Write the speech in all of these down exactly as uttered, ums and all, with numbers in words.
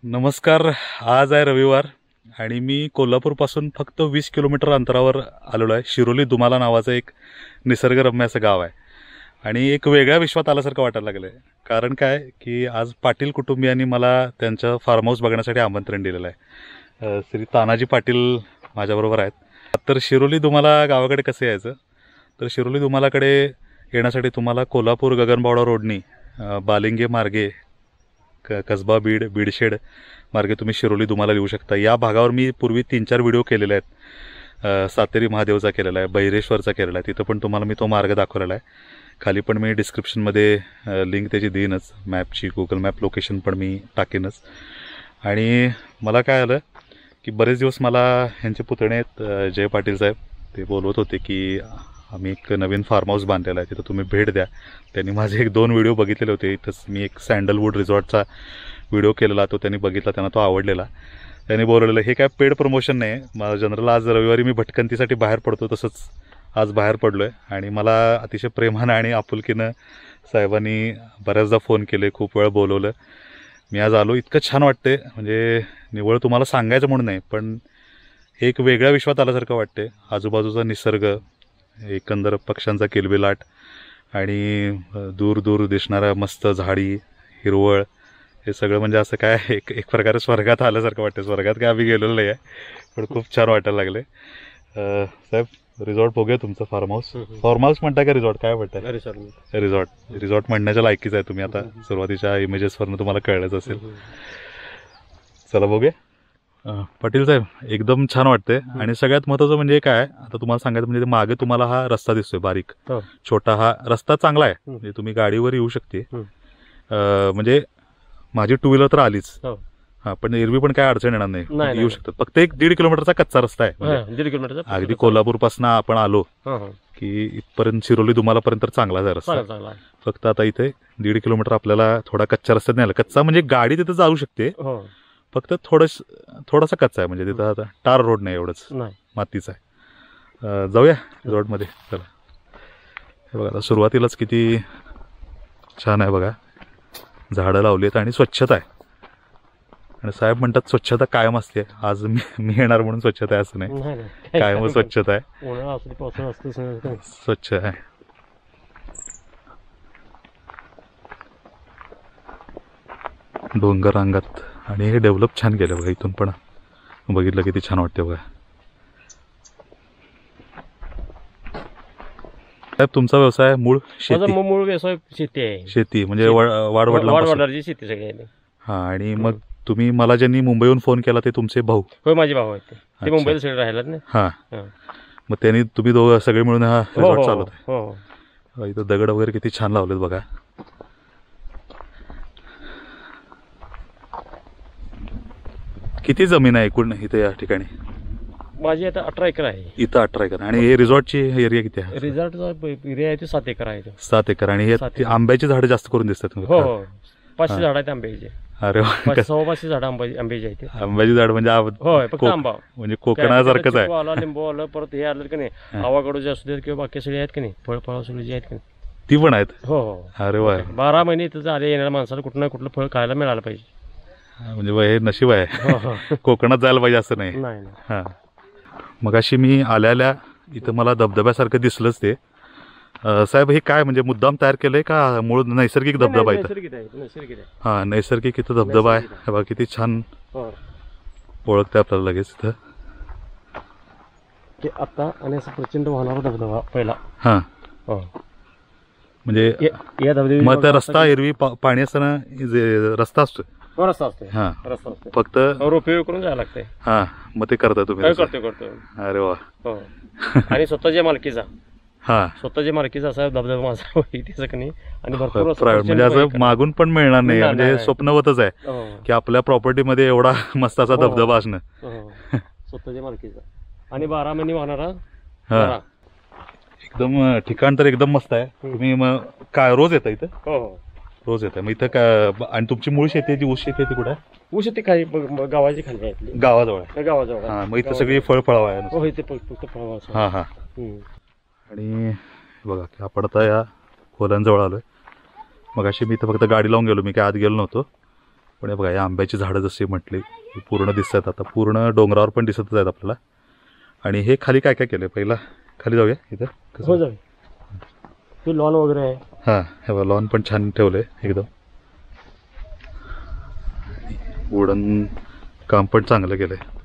नमस्कार. आज आहे रविवार आणि मी कोल्हापूरपासून फक्त वीस किलोमीटर अंतरावर आलेलो आहे. शिरोली दुमाला नावाचं एक निसर्गरम्य असं गाव आहे आणि एक वेगळ्या विश्वात आल्यासारखं वाटायला लागलं आहे. कारण काय की आज पाटील कुटुंबियांनी मला त्यांचं फार्म हाऊस बघण्यासाठी आमंत्रण दिलेलं आहे. श्री तानाजी पाटील माझ्याबरोबर आहेत. तर शिरोली दुमाला गावाकडे कसं यायचं, तर शिरोली दुमालाकडे येण्यासाठी तुम्हाला कोल्हापूर गगनबावडा रोडनी बालिंगे मार्गे क कसबा बीड बीडशेड मार्गे तुम्ही शिरोली दुमाला येऊ शकता. या भागावर मी पूर्वी तीन चार व्हिडिओ केलेले आहेत. सातेरी महादेवचा केलेला आहे, बहिरेश्वरचा केलेला आहे, तिथं पण तुम्हाला मी तो मार्ग दाखवलेला आहे. खाली पण मी डिस्क्रिप्शनमध्ये लिंक त्याची देईनच, मॅपची गुगल मॅप लोकेशन पण मी टाकेनच. आणि मला काय आलं की बरेच दिवस मला ह्यांचे पुतणे आहेत जय पाटील साहेब, ते बोलवत होते की आम्ही एक नवीन फार्म हाऊस बांधलेला आहे, तिथं तुम्ही भेट द्या. त्यांनी माझे एक दोन व्हिडिओ बघितलेले होते. इथंच मी एक सँडलवूड रिसॉर्टचा व्हिडिओ केलेला, तो त्यांनी बघितला, त्यांना तो आवडलेला. त्यांनी बोलवलेलं. हे काय पेड प्रमोशन नाही. मला जनरल आज रविवारी मी भटकंतीसाठी बाहेर पडतो, तसंच आज बाहेर पडलो आहे. आणि मला अतिशय प्रेमानं आणि आपुलकीनं साहेबांनी बऱ्याचदा फोन केले, खूप वेळ बोलवलं. मी आज आलो. इतकं छान वाटते, म्हणजे निवळ तुम्हाला सांगायचं म्हणून नाही, पण एक वेगळ्या विश्वात आल्यासारखं वाटते. आजूबाजूचा निसर्ग, एकंदर पक्ष्यांचा किलबिलाट आणि दूर दूर दिसणाऱ्या मस्त झाडी, हिरवळ, हे सगळं म्हणजे असं काय एक एक प्रकारे स्वर्गात आल्यासारखं वाटतं. स्वर्गात काय आम्ही गेलेलो नाही आहे, पण खूप छान वाटायला लागले. साहेब, रिसॉर्ट बघूया तुमचं फार्म हाऊस. फार्म हाऊस म्हणताय का रिसॉर्ट, काय म्हणताय? रिसॉर्ट रिसॉर्ट रिसॉर्ट म्हणण्याच्या लायकीच आहे तुम्ही. आता सुरुवातीच्या इमेजेसवरनं तुम्हाला कळलंच असेल. चला बघूया. पाटील साहेब, एकदम छान वाटते. आणि सगळ्यात महत्त्वाचं म्हणजे काय, आता तुम्हाला सांगायचं म्हणजे मागे तुम्हाला हा रस्ता दिसतोय बारीक छोटा. हा रस्ता चांगला आहे, म्हणजे तुम्ही गाडीवर येऊ शकते. म्हणजे माझी टू व्हीलर तर आलीच, हा, पण एरवी पण काय अडचण येणार नाही, येऊ शकतात. फक्त एक दीड किलोमीटरचा कच्चा रस्ता आहे. दीड किलोमीटर अगदी कोल्हापूर पासून आपण आलो की इथपर्यंत शिरोली दुमालापर्यंत चांगला आहे रस्ता. फक्त आता इथे दीड किलोमीटर आपल्याला थोडा कच्च्या रस्त्यात नाही आला. कच्चा म्हणजे गाडी तिथे जाऊ शकते, फक्त थोडस थोडासा कच्चा आहे. म्हणजे तिथं आता टार रोड नाही, एवढंच मातीचा आहे. जाऊया रिसॉर्टमध्ये. चला. हे बघा, आता सुरुवातीलाच किती छान आहे बघा, झाडं लावली आहेत आणि स्वच्छता आहे. आणि साहेब म्हणतात स्वच्छता कायम असते. आज मी मी येणार म्हणून स्वच्छता आहे असं नाही, कायम स्वच्छता आहे, स्वच्छ आहे. डोंगर रांगात आणि हे डेव्हलप छान केलं बघा. इथून पण बघितलं किती छान वाटते बघा. साहेब, तुमचा व्यवसाय मूळ शेती? मूळ व्यवसाय शेती आहे. शेती म्हणजे वाडवडिलांची शेती सगळी. हा. आणि मग तुम्ही मला ज्यांनी मुंबईहून फोन केला ते तुमचे भाऊ? होय, माझे भाऊ आहेत. ते मुंबईला सगळे राहिला ना. हा. मग त्यांनी तुम्ही दोघं सगळे मिळून हा रिसॉर्ट चालवत आहे. इथं दगड वगैरे किती छान लावलेत बघा. किती जमीन आहे एकूण इथे या ठिकाणी? माझी आता अठरा एकर आहे. इथं अठरा एकर. आणि हे रिसॉर्टची एरिया किती आहे? रिसॉर्टचा एरिया आहे ते सात एकर आहे. सात एकर. आणि हे आंब्याची झाडं जास्त करून दिसतात? हो हो, पाचशे झाड आहेत आंब्याची. अरे वा, सव्वा पाचशे झाड आंब्याची आहेत. आंब्याची झाड म्हणजे होय, फक्त आंबा म्हणजे कोकणासारखंच आहे. आला, लिंबू आलं, परत हे आलं की नाही, आवाकडू जे असू देत किंवा बाकी सगळे आहेत की नाही, फळ फळ सगळे जे आहेत की नाही ती पण आहेत. हो हो. अरे वा, बारा महिने इथं आले येणाऱ्या माणसाला कुठं ना कुठलं फळ खायला मिळालं पाहिजे. म्हणजे हे नशीब आहे, कोकणात जायला पाहिजे असं नाही. हा. मग अशी मी आल्या आल्या इथं मला धबधब्यासारखं दिसलंच ते. साहेब, हे काय म्हणजे मुद्दाम तयार केलंय का मूळ नैसर्गिक धबधबा आहे? हा, नैसर्गिक इथं धबधबा आहे. हे बघा किती छान ओळखते आपल्याला लगेच इथं. आता आणि असं प्रचंड वाहणारा धबधबा पहिला. हा. म्हणजे मग त्या रस्ता एरवी पाणी असताना रस्ता असतो? रस्ता असतो. हा, रस्ता असतो. फक्त रोपवे करून जायला लागतंय. हा, मग ते करता तुम्ही? करतो करतो. अरे वा. आणि स्वतःच्या मालकीचा. हा, स्वतःच्या मालकीचा असा धबधबा माझा इथे नाही. आणि भरपूर म्हणजे असं मागून पण मिळणार नाही, म्हणजे स्वप्नवतच आहे की आपल्या प्रॉपर्टीमध्ये एवढा मस्त असा धबधबा असणं. स्वतःच्या मालकीचा आणि बारा महिने वाहणारा. हा, एकदम ठिकाण तर एकदम मस्त आहे. तुम्ही मग काय रोज येता इथं? हो, रोज येत आहे. मग इथं काय, आणि तुमची मूळ शेती आहे ती ऊस शेती आहे ती कुठे आहे? ऊस शेती काही गावाची खाली आहे. गावाजवळ? गावाजवळ. हा, मग इथं सगळी फळ फळावं आहे? हो, इथे फक्त फळावं. हा हा. आणि बघा की आपण आता या खोल्यांजवळ आलोय. मग अशी मी इथं फक्त गाडी लावून गेलो, मी काय आत गेलो नव्हतो. पण हे बघा या आंब्याची झाडं जशी म्हटली पूर्ण दिसतात, आता पूर्ण डोंगरावर पण दिसतच आहेत आपल्याला. आणि हे खाली काय काय केलं पहिला खाली जाऊया इथं कसं? हो जाऊ ते लॉन वगैरे आहे. हां हे बघा लॉन पण छान ठेवलं आहे एकदम, वुडन काम पण चांगलं केलं आहे.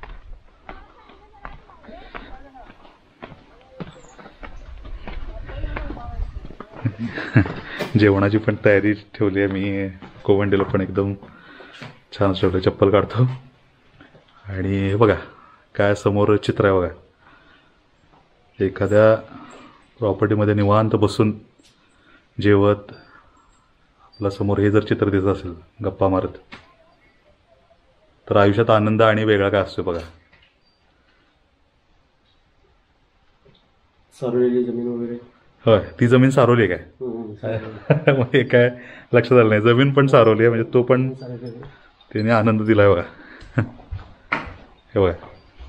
जेवणाची पण तयारी ठेवली आहे मी. कोवंडीला पण एकदम छान ठेवलं, चप्पल काढतो. आणि हे बघा काय समोर चित्र आहे बघा, एखाद्या प्रॉपर्टीमध्ये निवांत बसून जेवत आपल्या समोर हे जर चित्र दिसत असेल गप्पा मारत, तर आयुष्यात आनंद आणि वेगळा काय असतो बघा. सारवलेली जमीन वगैरे. होय ती जमीन सारवली काय? मग हे काय लक्षात आलं नाही, जमीन पण सारवली आहे म्हणजे तो पण त्याने आनंद दिलाय बघा. हे बघा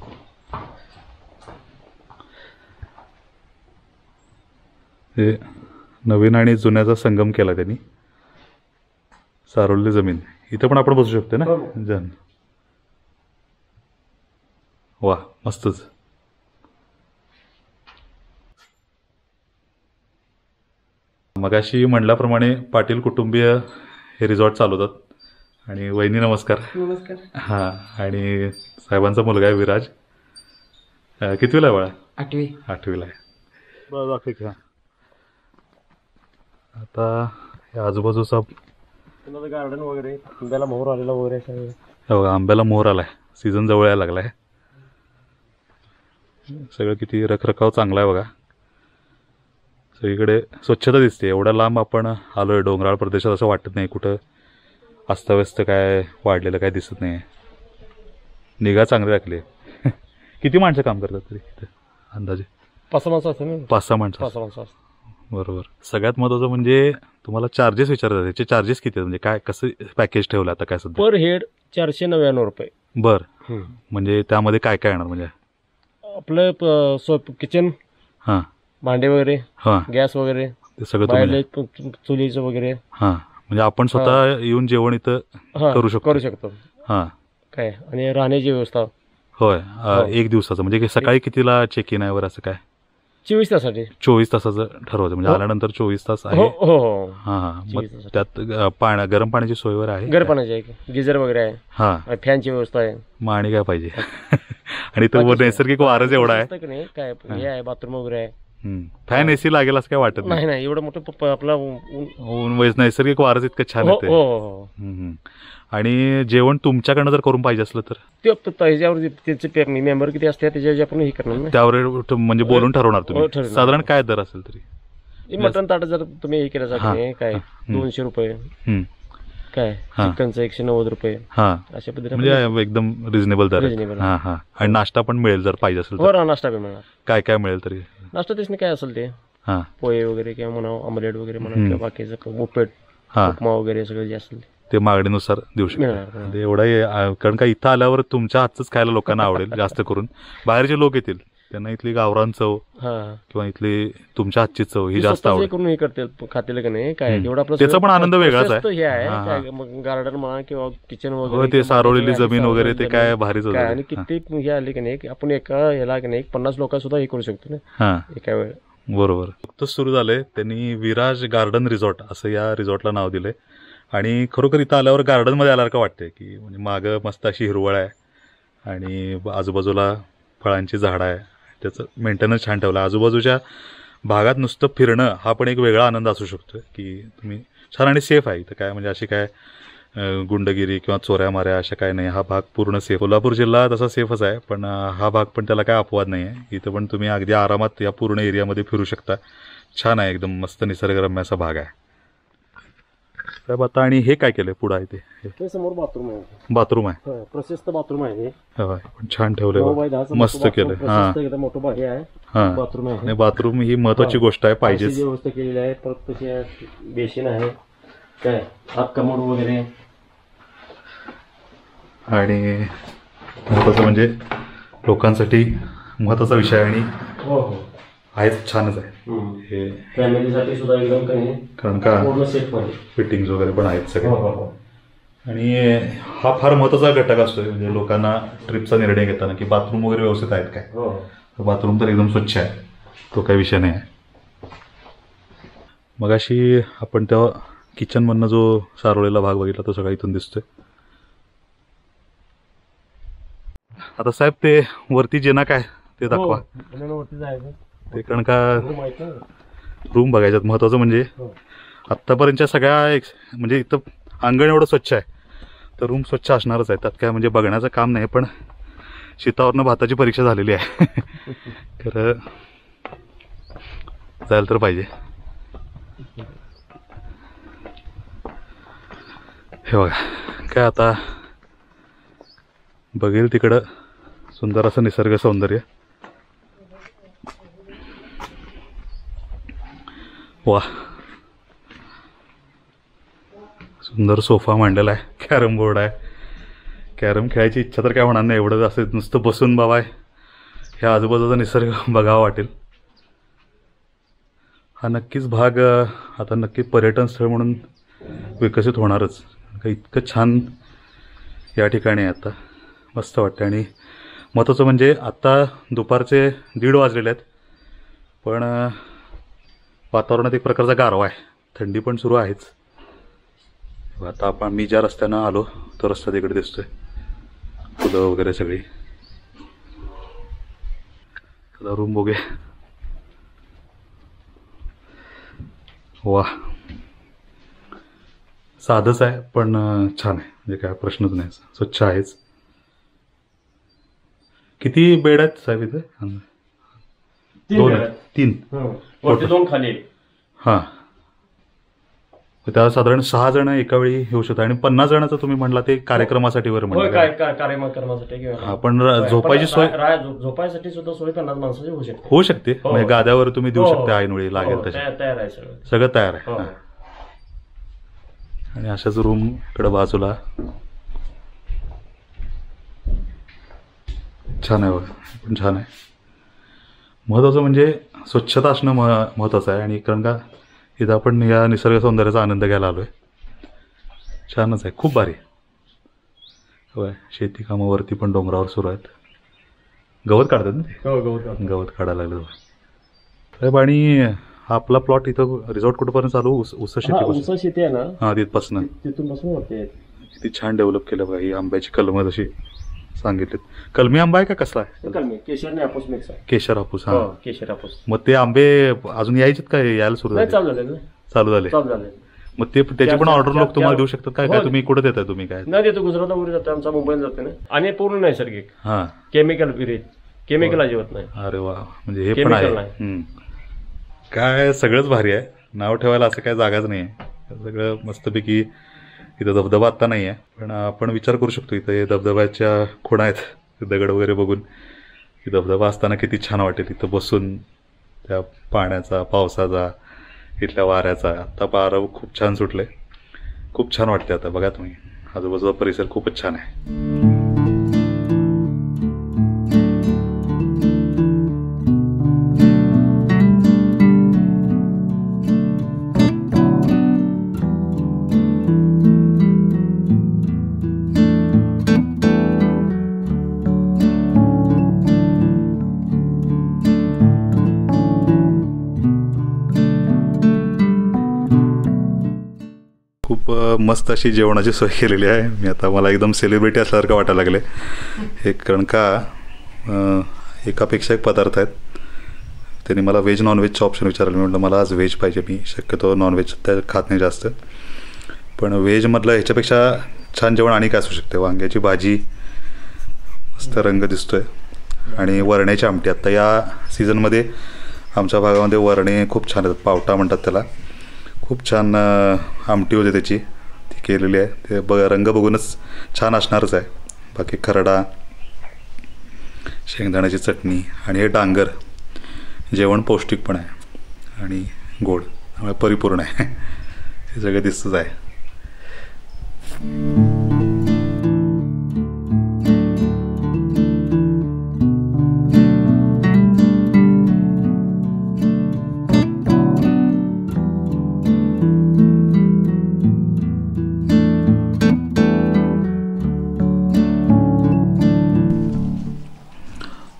हे नवीन आणि जुन्याचा संगम केला त्यांनी. सारवलेली जमीन इथं पण आपण बसू शकतो ना जन. वा मस्तच. मगाशी म्हणल्याप्रमाणे पाटील कुटुंबीय हे रिसॉर्ट चालवतात. आणि वहिनी नमस्कार. नमस्कार. हां आणि साहेबांचा मुलगा आहे विराज. कितवीला आहे बाळा? आठवी. आठवीला आहे. बरं दाखव की. हां आता हे आजूबाजूचा गार्डन वगैरे, आंब्याला मोहर आलेला वगैरे सगळं. हे बघा आंब्याला मोहर आलाय, सीझन जवळ यायला लागलाय. सगळं किती रखरखाव चांगला आहे बघा. सगळीकडे स्वच्छता दिसते. एवढ्या लांब आपण आलोय डोंगराळ प्रदेशात, असं वाटत नाही कुठं अस्ताव्यस्त काय वाढलेलं काय दिसत नाही. निगा चांगली राखली. किती माणसं काम करतात तरी इथं अंदाजे? पाच सहा माणसं असतात ना. पाच सहा माणसं. पाच सहा माणसं असतात. बरोबर. सगळ्यात महत्त्वाचं म्हणजे तुम्हाला चार्जेस विचारतात. त्याचे चार्जेस किती आहेत, म्हणजे काय कसं पॅकेज ठेवलं आता काय सध्या? पर हेड चारशे नव्याण्णव रुपये. बरं. म्हणजे त्यामध्ये काय काय येणार म्हणजे? आपलं सोप किचन, हां भांडे वगैरे, हां गॅस वगैरे ते सगळं तुम्ही. बाहेर चुलीचं वगैरे. हां म्हणजे आपण स्वतः येऊन जेवण इथं करू शकतो. करू शकतो. हां काय आणि राहण्याची व्यवस्था. होय. एक दिवसाचं म्हणजे सकाळी कितीला चेक इन आहे वर असं काय? चोवीस तासासाठी. चोवीस तासाचं ठरवतं म्हणजे आल्यानंतर चोवीस तास आहे. हो हो. हां हां. मग त्यात पाण्या गरम पाण्याची सोय वगैरे आहे? गरम पाण्याची आहे, गिझर वगैरे आहे. हां फॅनची व्यवस्था आहे. मग आणि काय पाहिजे? आणि तो नैसर्गिक वारच एवढा आहे. काय हे आहे, बाथरूम वगैरे आहे. फॅन एसी लागेल असं काय वाटत नाही. नाही एवढं मोठं आपला नैसर्गिक वारच इतकं छान येते. आणि जेवण तुमच्याकडनं जर करून पाहिजे असलं तर त्याच्यावर त्याचे मेंबर किती असतात त्याच्यावर आपण हे करणार, त्यावर म्हणजे बोलून ठरवणार तुम्ही. साधारण काय दर असेल तरी? मटन ताट जर तुम्ही हे केलं काय दोनशे रुपये, काय चिकनचं एकशे नव्वद रुपये. हा अशा पद्धतीने म्हणजे एकदम रिजनेबल दर. हा हा. आणि नाश्ता पण मिळेल जर पाहिजे असेल तर? नाश्ता पण मिळणार. काय काय मिळेल तरी? नाश्ता त्याने काय असेल ते हा पोहे वगैरे किंवा म्हणा ऑमलेट वगैरे म्हणा किंवा बाकीचं उपीट उपमा वगैरे सगळं जे असेल ते मागणीनुसार देऊ शकतो. एवढा कारण का इथं आल्यावर तुमच्या हातच खायला लोकांना आवडेल जास्त करून. बाहेरचे लोक येतील त्यांना इथली गावरान चव किंवा इथली तुमच्या हातची चव ही जास्त आवडेल करून हे करतील खातील का नाही काय एवढा त्याचा पण आनंद वेगळाच आहे. हे आहे मग गार्डन म्हणा किंवा किचन वगैरे ते सारवलेली जमीन वगैरे ते काय भारीच होतं. आणि किती हे आले की नाही आपण एका याला की नाही पन्नास लोक सुद्धा हे करू शकतो ना एका वेळ. बरोबर. नुकतंच सुरू झालंय त्यांनी विराज गार्डन रिसॉर्ट असं या रिसॉर्टला नाव दिलंय. आणि खरोखर इथं आल्यावर गार्डनमध्ये आल्यासारखं वाटतंय की म्हणजे मागं मस्त अशी हिरवळ आहे आणि आजूबाजूला फळांची झाडं आहे. त्याचं मेंटेनन्स छान ठेवलं. आजूबाजूच्या भागात नुसतं फिरणं हा पण एक वेगळा आनंद असू शकतो की तुम्ही छान आणि सेफ आहे इथं. काय म्हणजे अशी काय गुंडगिरी किंवा चोऱ्या माऱ्या अशा काय नाही. हा भाग पूर्ण सेफ. कोल्हापूर जिल्हा तसा सेफच आहे पण हा भाग पण त्याला काय अपवाद नाही आहे. इथं पण तुम्ही अगदी आरामात या पूर्ण एरियामध्ये फिरू शकता. छान आहे एकदम मस्त निसर्गरम्य असा भाग आहे. साहेब आता आणि हे काय केलंय पुढं आहे ते? समोर बाथरूम आहे. बाथरूम आहे. प्रशस्त बाथरूम आहे. पण छान ठेवलंय, मस्त केलंय. हा मोठं हे आहे हा बाथरूम आहे. बाथरूम ही महत्वाची गोष्ट आहे, पाहिजेच. व्यवस्था केलेली आहे. परत तशी बेसिन आहे काय हात कमोड वगैरे. आणि महत्वाचं म्हणजे लोकांसाठी महत्वाचा विषय आणि हो हो आहे छानच आहे हे फॅमिलीसाठी सुद्धा एकदम काही कारण का पूर्ण सेफ आहे. फिटिंग्स वगैरे पण आहेत सगळे. आणि हा फार महत्त्वाचा घटक असतो म्हणजे लोकांना ट्रिपचा निर्णय घेताना की बाथरूम वगैरे व्यवस्थित आहेत काय. हो बाथरूम तर एकदम स्वच्छ आहे, तो काही विषय नाही आहे. मग अशी आपण तेव्हा किचनमधनं जो सारवलेला भाग बघितला तो सगळा इथून दिसतोय. आता साहेब ते वरती जिना काय ते दाखवा. ते कारण का रूम बघायच्यात. महत्वाचं म्हणजे आत्तापर्यंतच्या सगळ्या एक म्हणजे इथं अंगण एवढं स्वच्छ आहे तर रूम स्वच्छ असणारच आहे, त्यात काय म्हणजे बघण्याचं काम नाही. पण शेतावरनं भाताची परीक्षा झालेली आहे तर जायला तर पाहिजे. हे बघा काय आता बघेल तिकडं सुंदर असं निसर्ग सौंदर्य. वा, सुंदर सोफा मांडलेला आहे, कॅरम बोर्ड आहे. कॅरम खेळायची इच्छा तर काय होणार नाही, एवढं असं नुसतं बसून बाबा ह्या आजूबाजूचा निसर्ग बघावा वाटेल. हा नक्कीच भाग आता नक्की पर्यटन स्थळ म्हणून विकसित होणारच. इतकं छान या ठिकाणी आहे आता, मस्त वाटतं. आणि महत्त्वाचं म्हणजे आत्ता दुपारचे दीड वाजलेले आहेत पण वातावरणात एक प्रकारचा गारवा आहे, थंडी पण सुरू आहेच. आता आपण मी ज्या रस्त्यानं आलो तो रस्ता तिकडे दिसतोय, फुलं वगैरे सगळी. आता रूम बघूया. वा, साधंच आहे पण छान आहे, म्हणजे काय प्रश्नच नाही, स्वच्छ आहेच. किती बेड आहेत साहेब इथे? दोन आहेत. तीन दोन खाली. हां, त्या साधारण सहा जण एका वेळी येऊ शकतात. आणि पन्नास जणांचं तुम्ही म्हणला ते कार्यक्रमासाठी वर म्हणजे कार्यक्रमासाठी. आपण झोपायची सोय झोपायसाठी सुद्धा सोय पन्नास माणसाची होऊ शकते. होऊ शकते, म्हणजे गाद्यावर तुम्ही देऊ शकता ऐनवेळी लागेल तसे. तयार आहे सगळं, सगळं तयार आहे. आणि अशाच रूम इकडे बाजूला छान आहे बघा, पण छान आहे. महत्त्वाचं म्हणजे स्वच्छता असणं मह महत्त्वाचं आहे. आणि कारण का इथं आपण या निसर्ग सौंदर्याचा आनंद घ्यायला आलो आहे. छानच आहे, खूप भारी. होय, शेती कामावरती पण डोंगरावर सुरू आहेत. गवत काढतात ना ते? गवत गवत काढायला लागलं साहेब. आणि आपला प्लॉट इथं रिसॉर्ट कुठपर्यंत चालू? ऊस ऊस शेती ऊस शेती आहे ना, हां, तिथपासून तिथून पासून होते. किती छान डेव्हलप केलं बघा. ही आंब्याची कलमं जशी सांगितलीत. कलमी आंबा आहे का कसला आहे? कलमी, केशर आणि हापूस मिक्स आहे. केशर हापूस. हां, केशर हापूस. मग ते आंबे अजून यायचेत काय, यायला सुरू झाले? चालू झाले चालू झाले चालू झाले मग ते त्याची पण ऑर्डर लोक तुम्हाला देऊ शकतात काय? काय तुम्ही कुठे देताय तुम्ही? काय नाही देतो, गुजरात वगैरे जातो, आमचा मुंबईला जाते ना. आणि पूर्ण नैसर्गिक, हां, केमिकल विरहित, केमिकल अजिबात नाही. अरे वा, म्हणजे हे पण आहे. काय सगळंच भारी आहे, नाव ठेवायला असं काय जागाच नाही आहे. सगळं मस्तपैकी. इथं धबधबा आत्ता नाही आहे पण आपण विचार करू शकतो इथं हे धबधब्याच्या खुणा आहेत, दगड वगैरे बघून की धबधबा असताना किती छान वाटेल इथं बसून, त्या पाण्याचा, पावसाचा, इथल्या वाऱ्याचा. आत्ता वारं खूप छान सुटलं आहे, खूप छान वाटते. आता बघा तुम्ही आजूबाजूचा परिसर खूपच छान आहे. खूप मस्त अशी जेवणाची सोय केलेली आहे. मी आता मला एकदम सेलिब्रिटी असल्यासारखं वाटायला लागले हे, कारण का एकापेक्षा एक पदार्थ आहेत. त्यांनी मला व्हेज नॉनव्हेजचं ऑप्शन विचारलं. मी म्हटलं मला आज व्हेज पाहिजे, मी शक्यतो नॉनव्हेज त्या खात नाही जास्त, पण व्हेजमधलं ह्याच्यापेक्षा छान जेवण आणि काय असू शकते. वांग्याची भाजी, मस्त रंग दिसतोय, आणि वरण्याची आमटी. आत्ता या सीझनमध्ये आमच्या भागामध्ये वरणे खूप छान आहेत, पावटा म्हणतात त्याला. खूप छान आमटी होते त्याची, ती केलेली आहे. ते ब रंग बघूनच छान असणारच आहे. बाकी खरडा, शेंगदाण्याची चटणी आणि हे डांगर. जेवण पौष्टिक पण आहे आणि गोड, त्यामुळे परिपूर्ण आहे. हे सगळं दिसतंच आहे.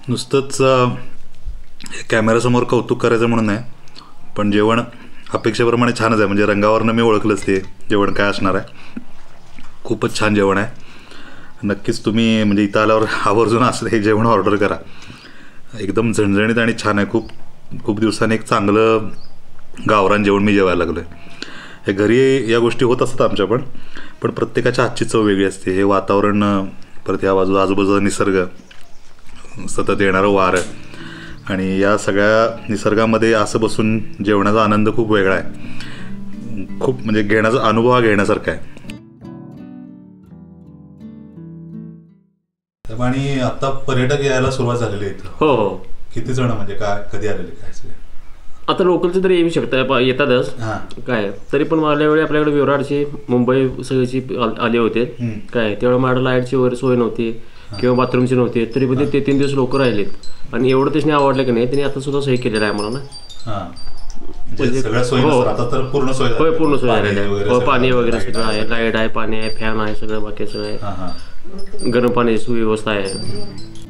नुसतंच अं, कॅमेऱ्यासमोर कौतुक करायचं म्हणून नाही, पण जेवण अपेक्षेप्रमाणे छानच आहे. म्हणजे रंगावरनं मी ओळखलंच ते जेवण काय असणार आहे. खूपच छान जेवण आहे. नक्कीच तुम्ही म्हणजे इथं आल्यावर आवर्जून असं हे जेवण ऑर्डर करा. एकदम झणझणीत आणि छान आहे. खूप खूप दिवसांनी एक चांगलं गावरान जेवण मी जेवायला लागलो आहे. हे घरी या गोष्टी होत असतात आमच्या, पण पण प्रत्येकाच्या हातची चव वेगळी असते. हे वातावरण, परत या बाजू आजूबाजूचा निसर्ग, सतत येणारं वारं आणि या सगळ्या निसर्गामध्ये असं बसून जेवणाचा आनंद खूप वेगळा आहे. खूप म्हणजे घेण्याचा अनुभव हा घेण्यासारखा आहे. आणि आता पर्यटक यायला सुरुवात झालेली आहे इथं. हो हो. किती जण म्हणजे काय कधी आलेले काय सगळे? आता लोकलचे तरी येऊ शकतात, येतातच. काय तरी पण मारल्या वेळी आपल्याकडे विरारची, मुंबई सगळीची आले होते. काय त्यावेळेला माझ्या लाईटची वगैरे सोय नव्हती किंवा बाथरूमची नव्हती, तरी पण ते तीन दिवस लोक राहिलेत आणि एवढं त्याने आवडलं की नाही, त्यांनी आता सुद्धा सोय केलेलं आहे मला ना. होय, पूर्ण सोय झालेली आहे. पाणी वगैरे सगळं आहे, लाईट आहे, पाणी आहे, फॅन आहे, सगळं बाकी सगळं आहे. गरम पाण्याची सुव्यवस्था आहे.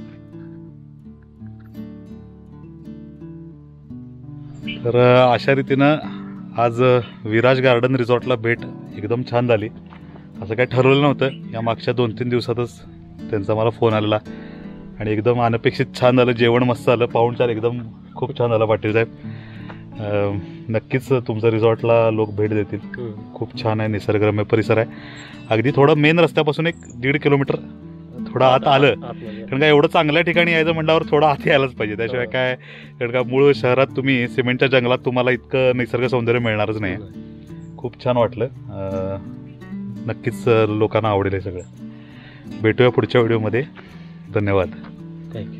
तर अशा रीतीनं आज विराज गार्डन रिसॉर्टला भेट एकदम छान झाली. असं काही ठरवलं नव्हतं. या मागच्या दोन तीन दिवसातच त्यांचा मला फोन आलेला आणि एकदम अनपेक्षित छान झालं. जेवण मस्त झालं, पाहुणचार एकदम खूप छान झाला. पाटील साहेब, नक्कीच तुमच्या रिसॉर्टला लोक भेट देतील. खूप छान आहे, निसर्गरम्य परिसर आहे. अगदी थोडं मेन रस्त्यापासून एक दीड किलोमीटर थोडं आत आलं, कारण का एवढं चांगल्या ठिकाणी यायचं म्हटल्यावर थोडं आत यायलाच पाहिजे. त्याशिवाय काय, कारण का मूळ शहरात तुम्ही सिमेंटच्या जंगलात तुम्हाला इतकं निसर्ग सौंदर्य मिळणारच नाही. खूप छान वाटलं. नक्कीच लोकांना आवडेल हे सगळं. भेटूया पुढच्या व्हिडिओमध्ये. धन्यवाद. थँक्यू.